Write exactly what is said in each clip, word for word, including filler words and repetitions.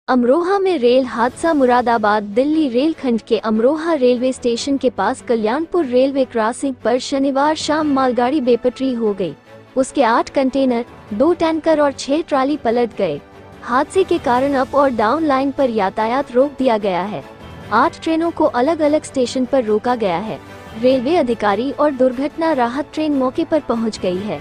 अमरोहा में रेल हादसा। मुरादाबाद दिल्ली रेलखंड के अमरोहा रेलवे स्टेशन के पास कल्याणपुर रेलवे क्रॉसिंग पर शनिवार शाम मालगाड़ी बेपटरी हो गई। उसके आठ कंटेनर, दो टैंकर और छह ट्राली पलट गए। हादसे के कारण अप और डाउन लाइन पर यातायात रोक दिया गया है। आठ ट्रेनों को अलग अलग स्टेशन पर रोका गया है। रेलवे अधिकारी और दुर्घटना राहत ट्रेन मौके पर पहुंच गई है।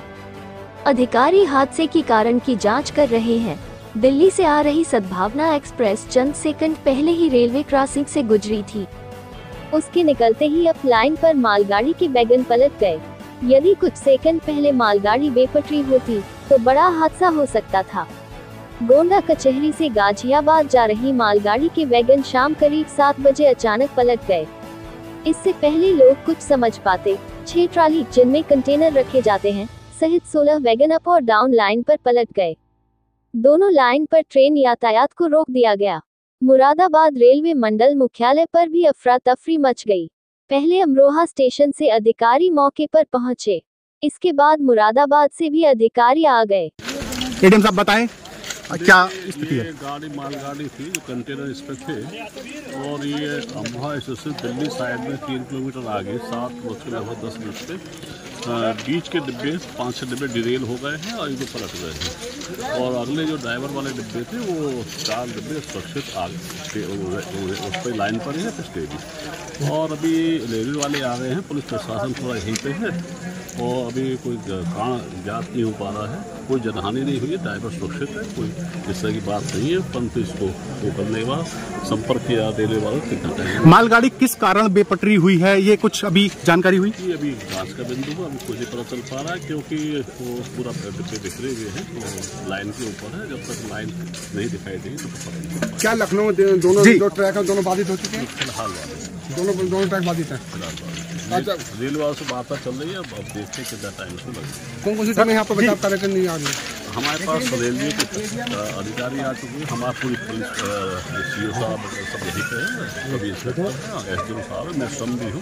अधिकारी हादसे की कारण की जांच कर रहे हैं। दिल्ली से आ रही सद्भावना एक्सप्रेस चंद सेकंड पहले ही रेलवे क्रॉसिंग से गुजरी थी। उसके निकलते ही अप लाइन पर मालगाड़ी के वैगन पलट गए। यदि कुछ सेकंड पहले मालगाड़ी बेपटरी होती तो बड़ा हादसा हो सकता था। गोंडा कचहरी से गाजियाबाद जा रही मालगाड़ी के वैगन शाम करीब सात बजे अचानक पलट गए। इससे पहले लोग कुछ समझ पाते। छह ट्राली जिनमें कंटेनर रखे जाते हैं सहित सोलह वैगन अप और डाउन लाइन पर पलट गए। दोनों लाइन पर ट्रेन यातायात को रोक दिया गया। मुरादाबाद रेलवे मंडल मुख्यालय पर भी अफरा तफरी मच गई। पहले अमरोहा स्टेशन से अधिकारी मौके पर पहुंचे, इसके बाद मुरादाबाद से भी अधिकारी आ गए। एडीएम साहब बताएं क्या स्थिति है? गाड़ी मालगाड़ी थी जो कंटेनर इस पे थे और ये अमरोहा स्टेशन दिल्ली साइड में तीन किलोमीटर आगे सात बज के लगभग दस मिनट पे बीच के डिब्बे पाँच छः डिब्बे डिरेल हो गए हैं और इनको पलट गए हैं और अगले जो ड्राइवर वाले डिब्बे थे वो चार डिब्बे सुरक्षित आगे उस पर लाइन पर है स्टेडी। और अभी रेलवे वाले आ गए हैं, पुलिस प्रशासन थोड़ा यहीं पे है और अभी कोई कारण ज्ञात नहीं हो पा रहा है। कोई जनहानि नहीं हुई है, ड्राइवर सुरक्षित है, कोई इस तरह की बात नहीं है, परंतु इसको वो करने के बाद संपर्क किया रेलवे वालों से। मालगाड़ी किस कारण बेपटरी हुई है, ये कुछ अभी जानकारी हुई? अभी जांच का बिंदु है, अभी कुछ नहीं पता चल पा रहा है क्योंकि वो पूरा डिब्बे बिखरे हुए हैं तो लाइन के ऊपर है। जब तक लाइन नहीं दिखाई देगी तो पता नहीं चल। क्या लखनऊ दोनों दो ट्रैक दोनों बाधित हो चुके हैं? फिलहाल वाले दोनों दोनों ट्रैक बाधित है। अच्छा, रेल वालों से बात चल रही है, अब देखते हैं कितना टाइम से लगेगा। कौन कौन सी ट्रेन यहाँ पर बचाव कार्यक्रम नहीं आ रही है? हमारे पास रेलवे के अधिकारी आ चुके हैं, हमारे पूरी पुलिस सी ओ साहब सब यहीं पे है, सभी इंस्पेक्टर हैं, एस डी ओ साहब है, मैं स्वयं भी हूँ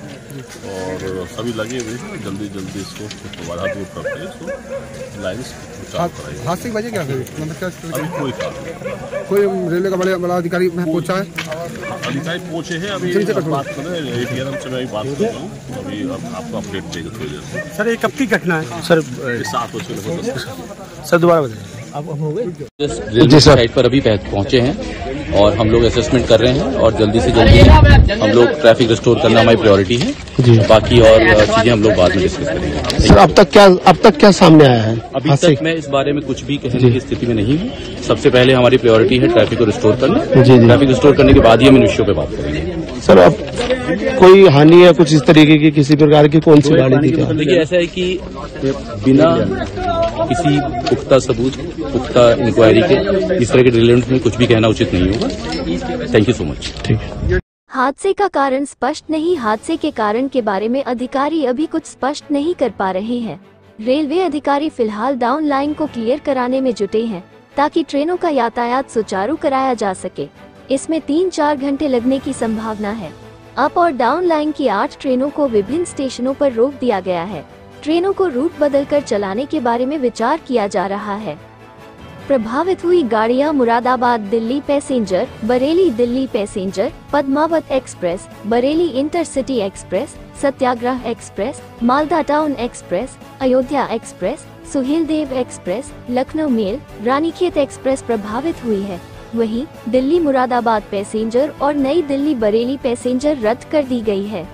और सभी लगे हुए हैं। जल्दी जल्दी इसको बाधा दूर करते हैं, इसको लाइन चालू कराएंगे। हादसे की वजह क्या है? मतलब क्या अभी कोई कारण कोई रेलवे का बड़े बड़ा अधिकारी पहुँचा है? अधिकारी पहुँचे हैं, अभी बात कर रहे हैं, एटीएम से मैं बात कर रहा हूँ, अभी अब आपको अपडेट देंगे थोड़ी देर। सर ये कब की घटना है? सर सात बजे लगभग सर दोबारा बताइए। अब हम हो गए रेलवे साइट पर अभी पहुंचे हैं और हम लोग असेसमेंट कर रहे हैं और जल्दी से जल्दी हम लोग ट्रैफिक रिस्टोर करना हमारी प्रायोरिटी है जी। बाकी और चीजें हम लोग बाद में डिस्कस करेंगे। सर अब तक क्या अब तक क्या सामने आया है? अभी तक मैं इस बारे में कुछ भी कहने की स्थिति में नहीं हूँ। सबसे पहले हमारी प्रायोरिटी है ट्रैफिक को रिस्टोर करना। ट्रैफिक रिस्टोर करने के बाद ही हम इन विषयों पर बात करेंगे। सर अब कोई हानि है कुछ इस तरीके की किसी प्रकार की? कौन सी गाड़ी थी? देखिए ऐसा है कि बिना किसी पुख्ता सबूत पुख्ता इंक्वायरी के इस तरह के रिलेवेंट में कुछ भी कहना उचित नहीं होगा। Thank you so much. ठीक है। हादसे का कारण स्पष्ट नहीं। हादसे के कारण के बारे में अधिकारी अभी कुछ स्पष्ट नहीं कर पा रहे हैं। रेलवे अधिकारी फिलहाल डाउन लाइन को क्लियर कराने में जुटे हैं ताकि ट्रेनों का यातायात सुचारू कराया जा सके। इसमें तीन चार घंटे लगने की संभावना है। अप और डाउन लाइन की आठ ट्रेनों को विभिन्न स्टेशनों पर रोक दिया गया है। ट्रेनों को रूट बदलकर चलाने के बारे में विचार किया जा रहा है। प्रभावित हुई गाड़ियां Moradabad Delhi passenger, Bareilly Delhi passenger, Padmavat express, Bareilly intercity express, Satyagraha express, Malda town express, Ayodhya express, Suheldev express, Lucknow mail, Ranikhet express प्रभावित हुई है। वहीं दिल्ली मुरादाबाद पैसेंजर और नई दिल्ली बरेली पैसेंजर रद्द कर दी गई है।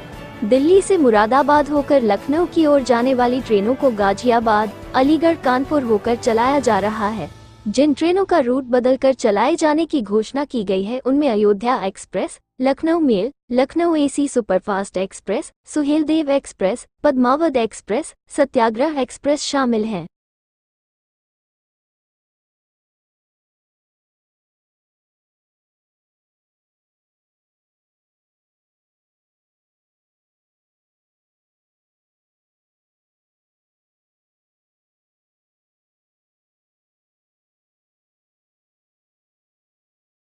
दिल्ली से मुरादाबाद होकर लखनऊ की ओर जाने वाली ट्रेनों को गाजियाबाद, अलीगढ़, कानपुर होकर चलाया जा रहा है। जिन ट्रेनों का रूट बदलकर चलाए जाने की घोषणा की गई है उनमें Ayodhya express, Lucknow mail, Lucknow AC superfast express, Suheldev express, Padmavat express, Satyagraha express शामिल हैं।